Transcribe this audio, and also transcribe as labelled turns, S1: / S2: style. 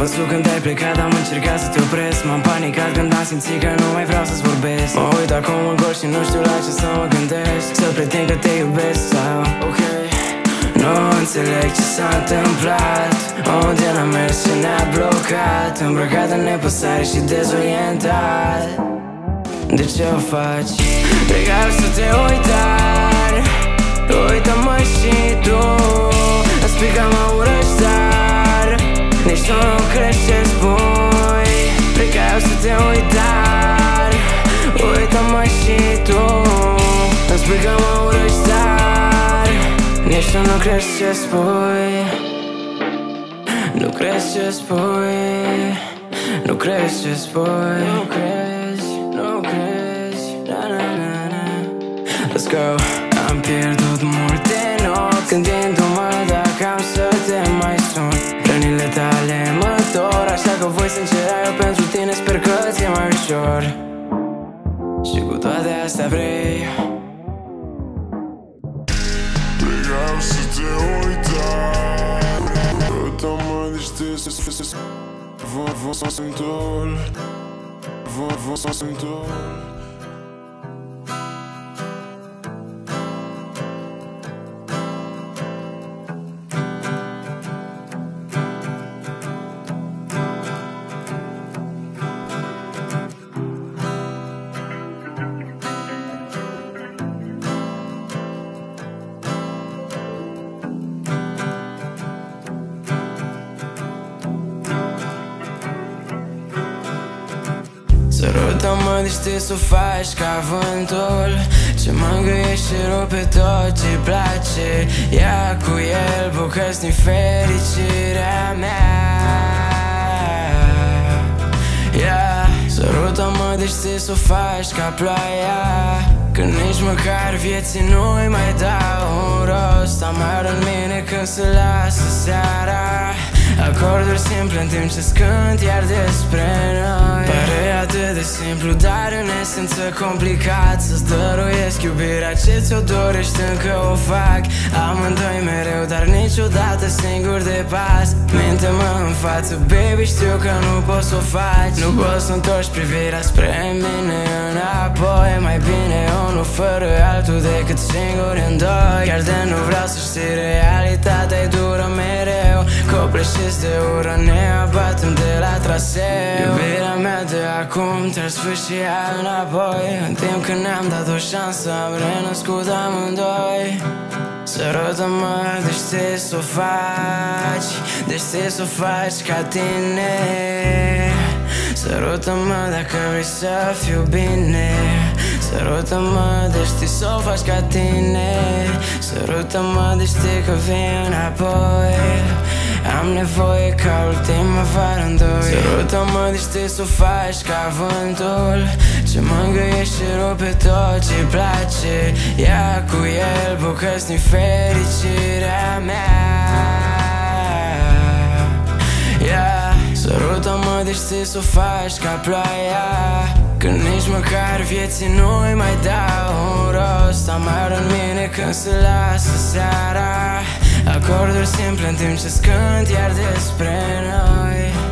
S1: văzut când ai plecat, am încercat să te opresc. M-am panicat când am simțit că nu mai vreau să-ți vorbesc. Mă uit acum în gol și nu știu la ce să mă gândesc. Să pretind că te iubesc sau ok. Nu înțeleg ce s-a întâmplat, unde n-am mers și ne-a blocat. Îmbrăcat în nepăsare și dezorientat. De ce o faci? Vreau să te uit, dar uită-mă și tu. Îmi spui că mă urăști, dar nici tu nu crezi ce spui. Vreau să te uit, dar uită-mă și tu. Îmi spui că mă urăști, dar nici tu nu crezi ce spui. Nu crezi ce spui. Nu crezi ce spui. Nu crezi, nu crezi. Na na na na. Let's go. Am pierdut multe nopți gândindu-mă dacă am să te mai sun. Rănile tale mă dor, așa că voi sincera eu pentru tine sper că ți-e mai ușor. Și cu toate astea vrei.
S2: Vreau să te uit, uită-mă de știi. Vă să întorc. Vă să întorc.
S1: Sărută-mă de știi să o faci ca vântul ce mângâie și rupe tot ce-i place. Ia cu el bucăți-ni fericirea mea. Sărută-mă de știi să o faci ca ploaia când nici măcar vieții nu-i mai dau un rost. Amar în mine când se lasă seara, acorduri simple în timp ce-ți cânt iar despre noi. Pare atât de simplu, dar în esență complicat. Să-ți dăruiesc iubirea ce ți-o dorești, încă o fac. Amândoi mereu, dar niciodată singur de pas. Minte-mă în față, baby, știu că nu poți să o faci. Nu poți să întorci privirea spre mine înapoi. Mai bine unul fără altul decât singur în doi. Chiar de nu vreau să știi, realitatea e dură mereu. Copleșiți de ură, ne abatem de la traseu. Iubirea mea de acum te-ar sfârși înapoi. În timp când ne-am dat o șansă, am renăscut amândoi. Sărută-mă de știi să o faci, de știi să o faci ca tine. Sărută-mă dacă vrei să fiu bine. Sărută-mă de știi să o faci ca tine. Sărută-mă de știi că vii înapoi. Am nevoie ca ultima vară în doi. Sărută-mă de știi să o faci ca vântul ce mângâie și rupe tot ce-i place. Ia cu el bucăți-ni fericirea mea. Sărută-mă de știi să o faci ca ploaia când nici măcar vieții nu-i mai dau un rost. Amar în mine când se lasă seara, acorduri simple în timp ce-ți cânt iar despre noi.